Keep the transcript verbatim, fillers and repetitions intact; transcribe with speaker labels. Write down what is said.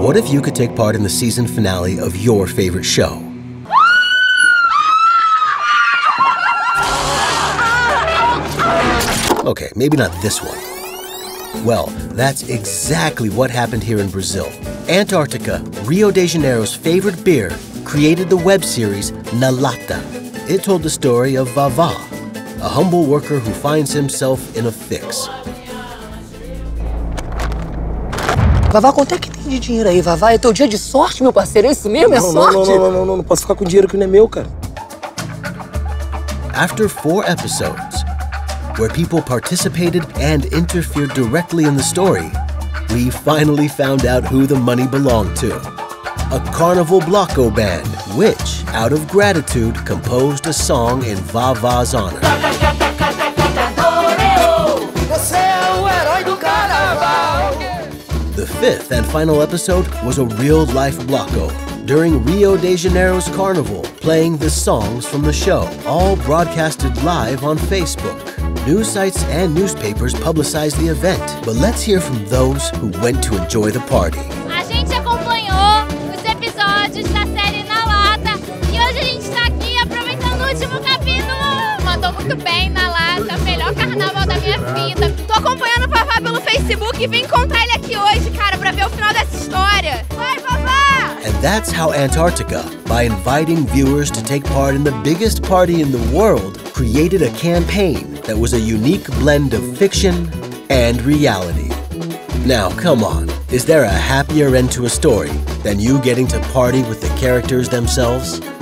Speaker 1: What if you could take part in the season finale of your favorite show? Okay, maybe not this one. Well, that's exactly what happened here in Brazil. Antarctica, Rio de Janeiro's favorite beer, created the web series Na Lata. It told the story of Vavá, a humble worker who finds himself in a fix.
Speaker 2: Vavá, quanto é que tem de dinheiro aí, Vavá? É teu dia de sorte, meu parceiro? É isso mesmo? É
Speaker 3: não,
Speaker 2: sorte?
Speaker 3: Não, não, não, não, não, não posso ficar com dinheiro que não é meu, cara.
Speaker 1: After four episodes, where people participated and interfered directly in the story, we finally found out who the money belonged to. A Carnival Bloco band, which, out of gratitude, composed a song in Vava's honor. The fifth and final episode was a real-life Bloco during Rio de Janeiro's Carnival, playing the songs from the show, all broadcasted live on Facebook. News sites and newspapers publicized the event, but let's hear from those who went to enjoy the party.
Speaker 4: A gente acompanhou os episódios da série Na Lata e hoje a gente está aqui aproveitando o último capítulo. Mandou muito bem Na Lata, melhor carnaval da minha vida. Tô acompanhando o Vavá pelo Facebook e vim encontrar ele aqui hoje, cara, pra ver o final dessa história. Vai, Vavá!
Speaker 1: And that's how Antarctica, by inviting viewers to take part in the biggest party in the world, created a campaign that was a unique blend of fiction and reality. Now, come on, is there a happier end to a story than you getting to party with the characters themselves?